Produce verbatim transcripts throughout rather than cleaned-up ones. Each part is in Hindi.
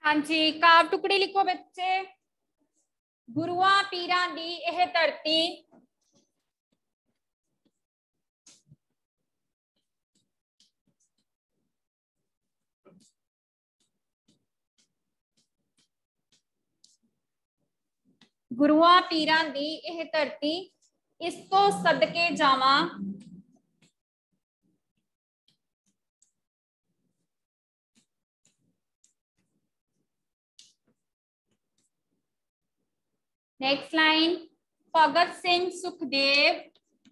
हाँ जी, काव टुकड़ी लिखो बच्चे। गुरुआं पीरां दी यह धरती गुरुआं पीरां दी यह धरती, इस तो सदके जावां नेक्स्ट लाइन, भगत सिंह सुखदेव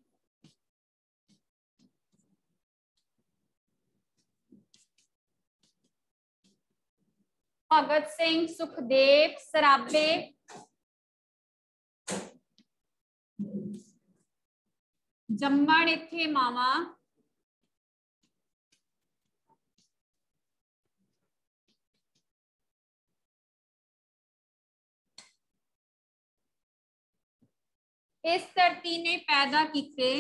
भगत सिंह सुखदेव सराबे जम्मण इत्थे मावा इस धरती ने पैदा किते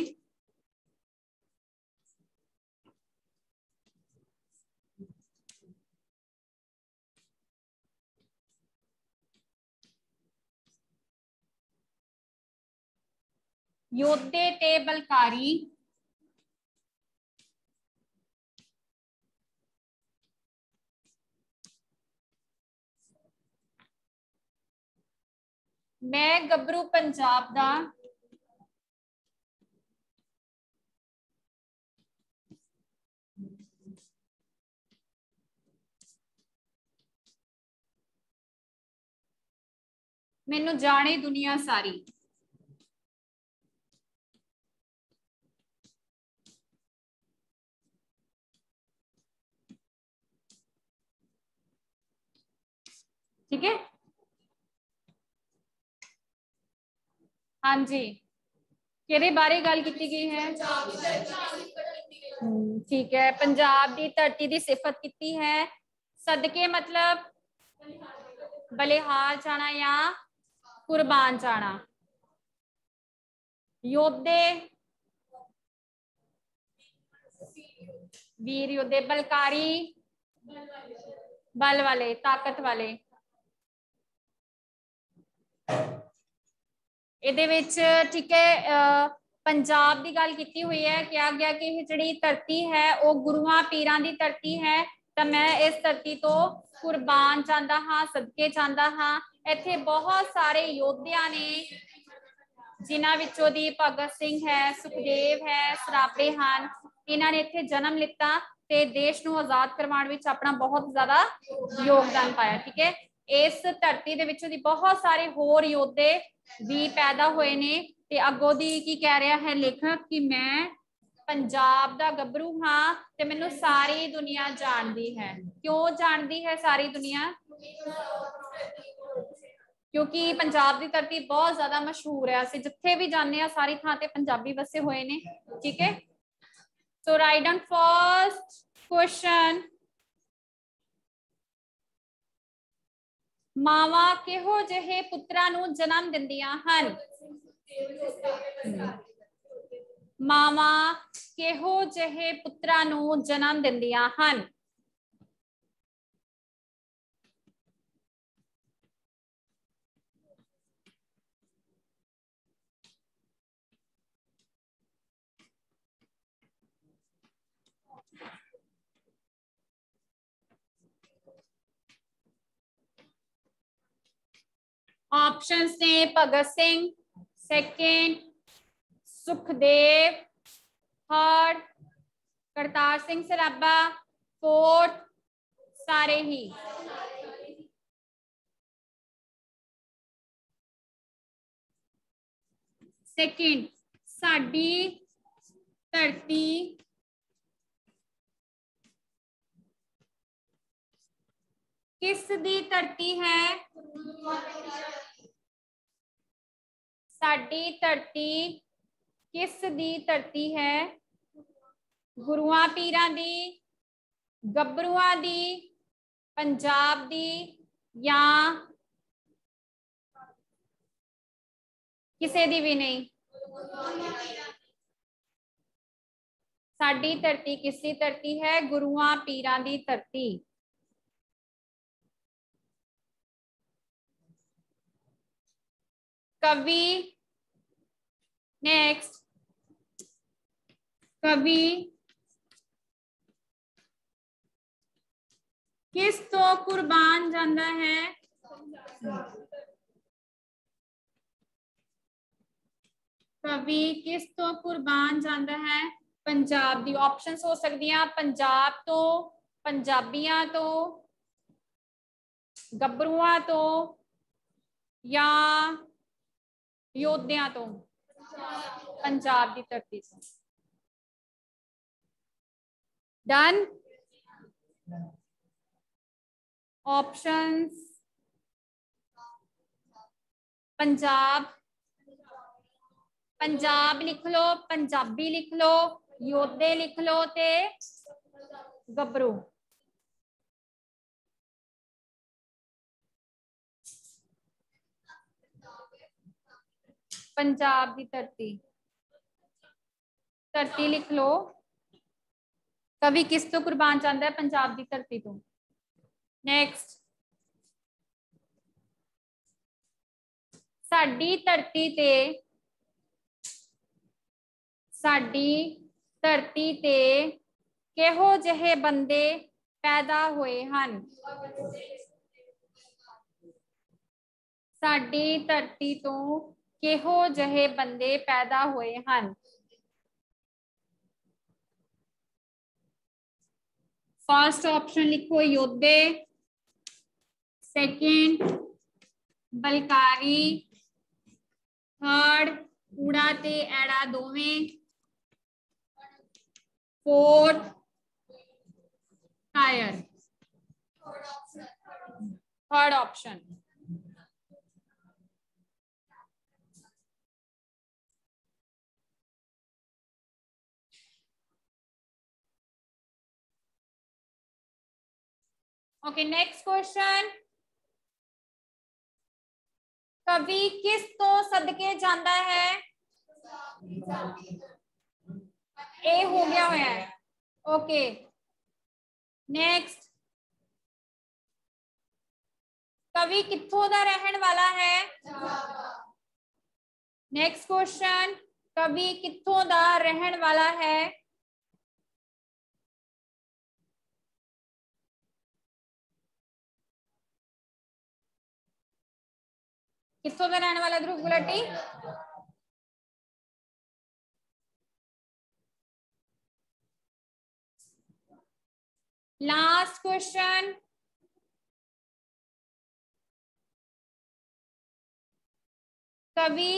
योद्धे ते बलकारी मैं गबरू पंजाब दा मैनू जाने दुनिया सारी। ठीक है, हाँ जी, किहदे बारे गल की गई है? ठीक है, पंजाब की धरती की सिफत की है। सदके मतलब बलिहार जाना या कुर्बान जाना। योद्धे वीर योद्धे, बलकारी बल वाले, ताकत वाले। ਇਹਦੇ ਵਿੱਚ ठीक है पंजाब की गल की हुई है, कहा गया कि जिहड़ी धरती है वो गुरुआं पीरां दी धरती है, तो मैं इस धरती तो कुर्बान चाहता हाँ, सदके चाहता हाँ। इत्थे बहुत सारे योद्धिया ने जिन्हां विचों दी भगत सिंह है, सुखदेव है, सराबे हैं, इन्हां ने इत्थे जन्म लिता ते देश नूं आजाद करवाउण विच अपना बहुत ज्यादा योगदान पाया। ठीक है, इस धरती दे विचों दी बहुत सारे होर योद्धे भी पैदा हुए ने। ते अगों दी की कह रहा है लेखक कि मैं पंजाब दा गबरू हाँ ते मैनू सारी दुनिया जानती है। क्यों जानती है सारी दुनिया? क्योंकि पंजाब की धरती बहुत ज्यादा मशहूर है, असं जिथे भी जाने सारी थां ते पंजाबी वसे हुए ने। ठीक है, so write down first question, मावां किहो जिहे पुत्रां नूं जन्म दिंदियां हन? मावां किहो जिहे पुत्रां नूं जन्म दिंदियां हन? ऑप्शंस ने Bhagat Singh, second Sukhdev, third Kartar Singh Sarabha, fourth सारे ही। सेकेंड, साडी धरती किस दी धरती है? साडी धरती किस दी धरती है? गुरुआं पीरां दी, गबरूआं दी, पंजाब दी या किसी दी भी नहीं? साडी धरती किसकी धरती है? गुरुआं पीरां दी धरती। कवि, नेक्स्ट, कवि किस तो कुर्बान जाता है? कवि किस तो कुर्बान जाता है? पंजाब दी ऑप्शंस हो सकती हैं, पंजाब तो, पंजाबियां तो, गबरूआ तो, या योद्धियां तो। पंजाब की धरती तो। डन। ऑप्शंस, पंजाब, पंजाब लिख लो, पंजाबी लिख लो, योद्धे लिख लो, ते गबरू। पंजाब की धरती, धरती लिख लो। कवि किस तो कुर्बान जाता है? पंजाब की धरती तो। नेक्स्ट, साडी धरती ते, साडी धरती ते किहो जिहे बंदे पैदा होए हन? साडी धरती तो किहो जिहे बंदे पैदा होए हन? फर्स्ट ऑप्शन लिखो योद्धे, सेकंड बलकारी, थर्ड कूड़ा ते एड़ा दोवें, fourth tyre. Third option. Okay, next question, कवि किस तो सदके जाता है? ए हो गया है। ओके, नेक्स्ट, कवि कित्थों दा रहन वाला है? नेक्स्ट क्वेश्चन, कवि कित्थों दा रहन वाला है? कित्थों दा रहने वाला ध्रुव गुलाटी? लास्ट क्वेश्चन, कवि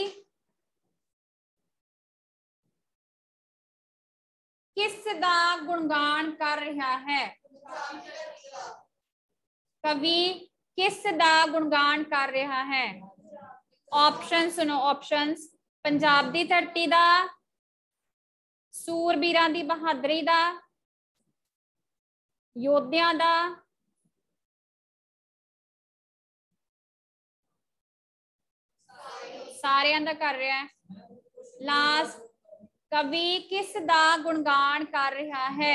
किस दा गुणगान कर रहा है? कवि किस दा गुणगान कर रहा है? ऑप्शन सुनो, ऑप्शंस, पंजाब दी धरती दा, सूरबीरां दी बहादरी दा, योद्धियां दा, सारियां दा कर रहा है। लास्ट, कवि किस दा गुणगान कर रहा है?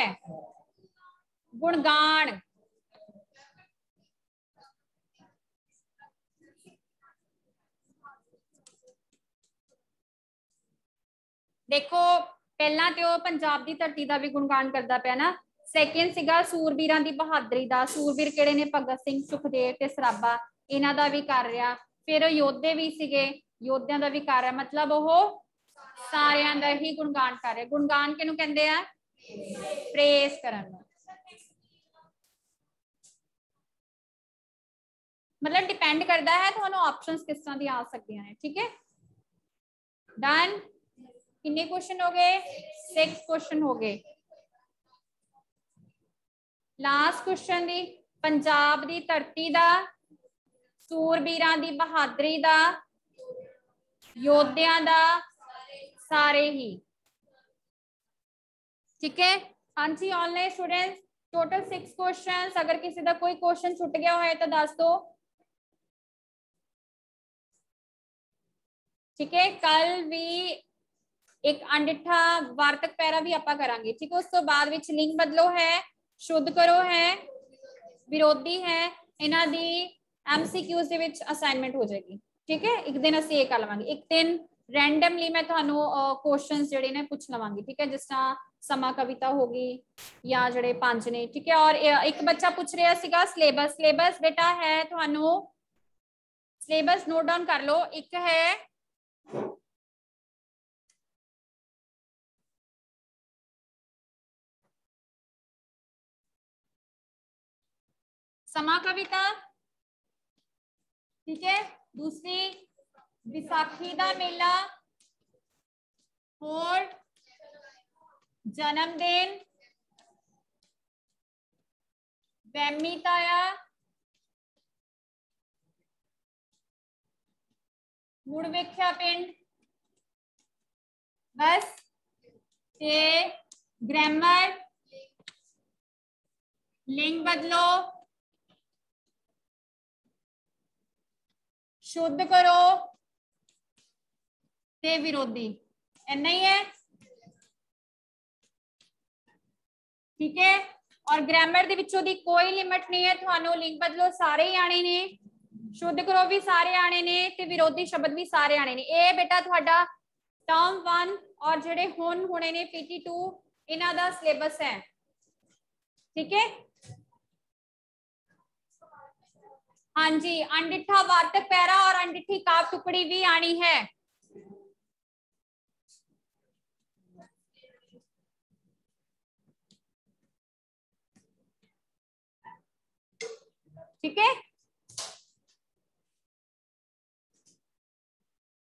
गुणगान, देखो पहला तो पंजाब की धरती का भी गुणगान करता पाया ना, सैकेंड सीगा सूरबीरां दी बहादरी दा, सूरबीर किहड़े ने? भगत सिंह, सुखदेव ते सराबा, इन्हां दा भी कर रहा। फिर योद्धे भी सीगे, योद्धियां दा भी कर रहा, मतलब वो सारियां दा ही गुणगान कर रहा। गुणगान किहनूं कहंदे आ? प्रेस करन नूं। मतलब डिपेंड करता है तुहानूं ऑप्शंस किस तरह दी आ सकदियां ने। ठीक है, डन। कितने क्वेश्चन हो गए? सिक्स क्वेश्चन हो गए। लास्ट क्वेश्चन दी, पंजाब दी धरती दा, सूरबीरां दी बहादरी दा, योद्धियां दा, सारे ही। ठीक है, हाँ जी online students, total six question. अगर किसी का कोई क्वेश्चन छुट गया है तो दस दो। ठीक है, कल भी एक अनडिठा वार्तक पैरा भी आपा करांगे। ठीक है, उस तो बाद विच लिंग बदलो है, शुद्ध करो है, विरोधी है, इन्हां दी एमसीक्यूज दे विच असाइनमेंट हो जाएगी। ठीक है, एक दिन ਅਸੀਂ ਇਹ ਕਰ ਲਵਾਂਗੇ, ਇੱਕ ਦਿਨ ਰੈਂਡਮਲੀ ਮੈਂ ਤੁਹਾਨੂੰ ਕੁਐਸਚਨਸ ਜਿਹੜੇ ਨੇ ਪੁੱਛ ਲਵਾਂਗੀ। ਠੀਕ ਹੈ, ਜਿਸ ਤਰ੍ਹਾਂ ਸਮਾਂ ਕਵਿਤਾ ਹੋ ਗਈ ਜਾਂ ਜਿਹੜੇ ਪੰਜ ਨੇ। ਠੀਕ ਹੈ, ਔਰ ਇੱਕ ਬੱਚਾ ਪੁੱਛ ਰਿਹਾ ਸੀਗਾ ਸਿਲੇਬਸ। ਸਿਲੇਬਸ ਬੇਟਾ ਹੈ ਤੁਹਾਨੂੰ, ਸਿਲੇਬਸ ਨੋਟ ਡਾਊਨ ਕਰ ਲਓ। ਇੱਕ ਹੈ ਸਮਾਂ ਕਵਿਤਾ, ठीक है, दूसरी विसाखी दा मेला, और जन्मदिन, वैमी ताया, मुड़ वेख्या पिंड, बस ते ग्रामर, लिंग बदलो, शुद्ध करो ते विरोधी, इन्ना ही है। ठीक है, और ग्रामर दे विचों दी कोई लिमिट नहीं है, थानू लिंग बदलो सारे ही आने ने, शुद्ध करो भी सारे आने ने, ते विरोधी शब्द भी सारे आने ने। ये बेटा तुहाडा टर्म वन और जेडे हुण होने ने पीटी टू इन्हां दा सिलेबस है। ठीक है, हाँ जी, अनडिठा वार्तक पैरा और अनडिठी काव टुकड़ी भी आनी है।